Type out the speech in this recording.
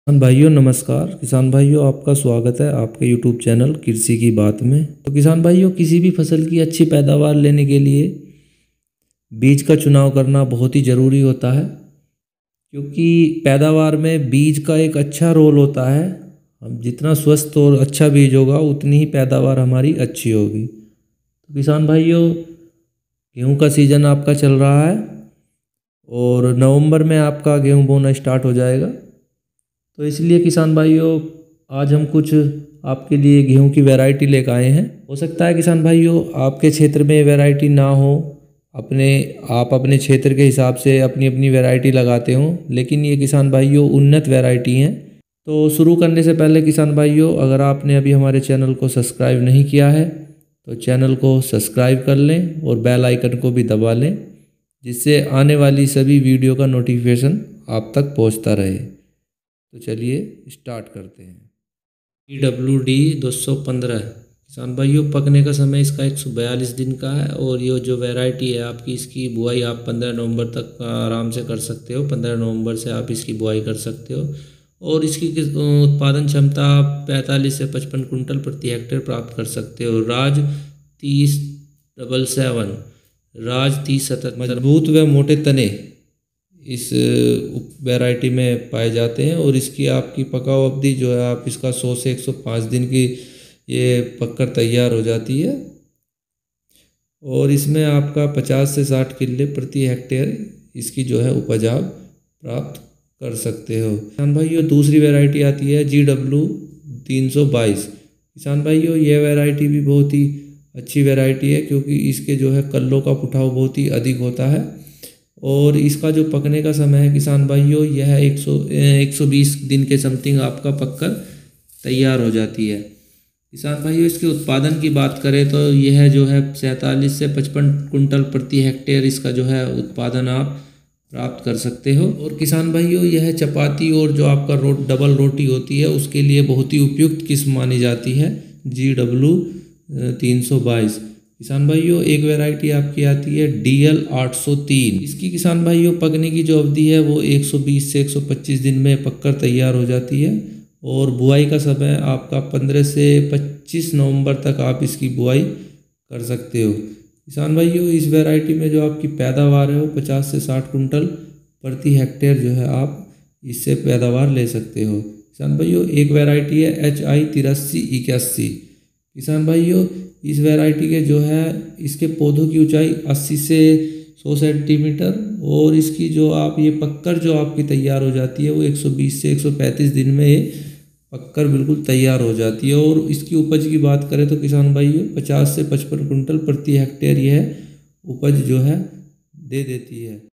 किसान भाइयों नमस्कार। किसान भाइयों आपका स्वागत है आपके यूट्यूब चैनल कृषि की बात में। तो किसान भाइयों किसी भी फसल की अच्छी पैदावार लेने के लिए बीज का चुनाव करना बहुत ही ज़रूरी होता है, क्योंकि पैदावार में बीज का एक अच्छा रोल होता है। हम जितना स्वस्थ और अच्छा बीज होगा उतनी ही पैदावार हमारी अच्छी होगी। तो किसान भाइयों गेहूँ का सीज़न आपका चल रहा है और नवंबर में आपका गेहूँ बोना स्टार्ट हो जाएगा। तो इसलिए किसान भाइयों आज हम कुछ आपके लिए गेहूं की वैरायटी लेकर आए हैं। हो सकता है किसान भाइयों आपके क्षेत्र में वैरायटी ना हो, आप अपने क्षेत्र के हिसाब से अपनी अपनी वैरायटी लगाते हो, लेकिन ये किसान भाइयों उन्नत वैरायटी हैं। तो शुरू करने से पहले किसान भाइयों अगर आपने अभी हमारे चैनल को सब्सक्राइब नहीं किया है तो चैनल को सब्सक्राइब कर लें और बेल आइकन को भी दबा लें, जिससे आने वाली सभी वीडियो का नोटिफिकेशन आप तक पहुंचता रहे। तो चलिए स्टार्ट करते हैं। EWD 215 किसान भाइयों पकने का समय इसका 142 दिन का है और ये जो वैरायटी है आपकी इसकी बुआई आप 15 नवंबर तक आराम से कर सकते हो। 15 नवंबर से आप इसकी बुआई कर सकते हो और इसकी उत्पादन क्षमता आप 45 से 55 कुंटल प्रति हेक्टेयर प्राप्त कर सकते हो। राज 3077 राज 3077 मजबूत व मोटे तने इस वैरायटी में पाए जाते हैं और इसकी आपकी पकाव अवधि जो है आप इसका 100 से 105 दिन की ये पककर तैयार हो जाती है और इसमें आपका 50 से 60 किले प्रति हेक्टेयर इसकी जो है उपज आप प्राप्त कर सकते हो। किसान भाइयों दूसरी वैरायटी आती है GW 322। किसान भाइयों यह वैरायटी भी बहुत ही अच्छी वैरायटी है, क्योंकि इसके जो है कल्लों का उठाव बहुत ही अधिक होता है और इसका जो पकने का समय है किसान भाइयों यह 120 दिन के समथिंग आपका पककर तैयार हो जाती है। किसान भाइयों इसके उत्पादन की बात करें तो यह जो है 47 से 55 कुंटल प्रति हेक्टेयर इसका जो है उत्पादन आप प्राप्त कर सकते हो। और किसान भाइयों यह चपाती और जो आपका डबल रोटी होती है उसके लिए बहुत ही उपयुक्त किस्म मानी जाती है GW 322। किसान भाइयों एक वैरायटी आपकी आती है DL 803। इसकी किसान भाइयों पकने की जो अवधि है वो 120 से 125 दिन में पककर तैयार हो जाती है और बुआई का समय आपका 15 से 25 नवंबर तक आप इसकी बुआई कर सकते हो। किसान भाइयों इस वैरायटी में जो आपकी पैदावार है वो 50 से 60 कुंटल प्रति हेक्टेयर जो है आप इससे पैदावार ले सकते हो। किसान भाइयों एक वैरायटी है HI 8381। किसान भाइयों इस वैरायटी के जो है इसके पौधों की ऊंचाई 80 से 100 सेंटीमीटर और इसकी जो आप ये पककर जो आपकी तैयार हो जाती है वो 120 से 135 दिन में ये पककर बिल्कुल तैयार हो जाती है। और इसकी उपज की बात करें तो किसान भाइयों 50 से 55 कुंटल प्रति हेक्टेयर यह उपज जो है दे देती है।